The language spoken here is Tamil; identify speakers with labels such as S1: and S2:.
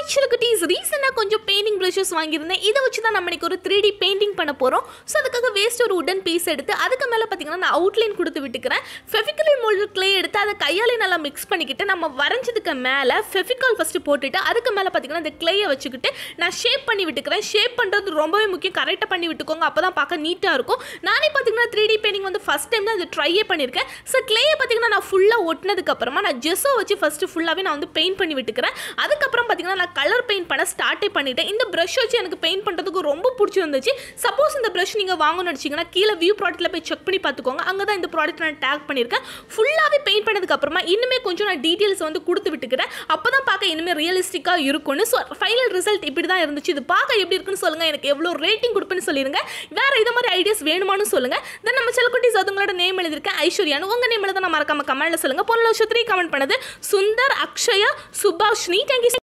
S1: குட்டீஸ் ரீசெண்டாக கொஞ்சம் பெயிண்டிங் ப்ரஷஸ் வாங்கியிருந்தேன். இதை வச்சு தான் நம்ம இன்னைக்கு ஒரு 3D பெயிண்டிங் பண்ண போகிறோம். ஸோ அதுக்காக வேஸ்ட் ஒரு உடன் பீஸ் எடுத்து அதுக்கு மேலே பார்த்தீங்கன்னா நான் அவுட்லைன் கொடுத்து விட்டுக்கிறேன். ஃபெவிகால் மோல்டு கிளே எடுத்து அதை கையாலே நல்லா மிக்ஸ் பண்ணிக்கிட்டு நம்ம வரைஞ்சதுக்கு மேலே ஃபெவிகால் ஃபஸ்ட்டு போட்டுட்டு அதுக்கு மேலே பார்த்தீங்கன்னா இந்த கிளேயை வச்சுக்கிட்டு நான் ஷேப் பண்ணி விட்டுக்கிறேன். ஷேப் பண்ணுறது ரொம்பவே முக்கியம். கரெக்டாக பண்ணி விட்டுக்கோங்க, அப்போ தான் பார்க்க நீட்டாக இருக்கும். நானே பார்த்தீங்கன்னா 3D பெயிண்டிங் வந்து ஃபஸ்ட் டைம் தான் அதை ட்ரையே பண்ணியிருக்கேன். ஸோ கிளேயை பார்த்தீங்கன்னா நான் ஃபுல்லாக ஒட்டினதுக்கப்புறமா நான் ஜெஸ்ஸோ வச்சு ஃபஸ்ட்டு ஃபுல்லாகவே நான் வந்து பெயிண்ட் பண்ணி விட்டுக்கிறேன். அதுக்கப்புறம் பார்த்தீங்கன்னா நான் கலர் பெயிண்ட் பண்ண ஸ்டார்ட்டே பண்ணிட்டேன். இந்த ப்ரஷ் வச்சு எனக்கு பெயிண்ட் பண்ணுறதுக்கு ரொம்ப பிடிச்சிருந்துச்சு. சப்போஸ் இந்த ப்ரஷ் நீங்கள் வாங்கணும்னு வச்சிங்கன்னா கீழே வியூ ப்ராடக்ட்டில் போய் செக் பண்ணி பார்த்துக்கோங்க. அங்கே தான் இந்த ப்ராடக்ட் நான் டேக் பண்ணியிருக்கேன். ஃபுல்லாகவே பெயிண்ட் பண்ணதுக்கப்புறமா இன்னுமே கொஞ்சம் நான் டீட்டெயில்ஸ் வந்து கொடுத்து விட்டுக்கிறேன். அப்போ தான் பார்க்க இன்னுமே ரியலிஸ்டிக்காக இருக்கும்னு. ஸோ ஃபைனல் ரிசல்ட் இப்படி தான் இருந்துச்சு. இது பார்க்க எப்படி இருக்குன்னு சொல்லுங்கள். எனக்கு எவ்வளோ ரேட்டிங் கொடுப்பேன்னு சொல்லிடுங்க. வேறு இது மாதிரி ஐடியாஸ் வேணுமானு சொல்லுங்கள். தென் நம்ம செல்லக்குட்டீஸ் அதுங்களோட நேம் எழுதியிருக்கேன் ஐஸ்வர்யானு. உங்கள் நேம் எழுத நான் மறக்காம கமெண்ட்டில் சொல்லுங்கள். பொருள் 3 கமெண்ட் பண்ணது சுந்தர், அக்ஷயா, சுபாஷினி. தேங்க்யூ.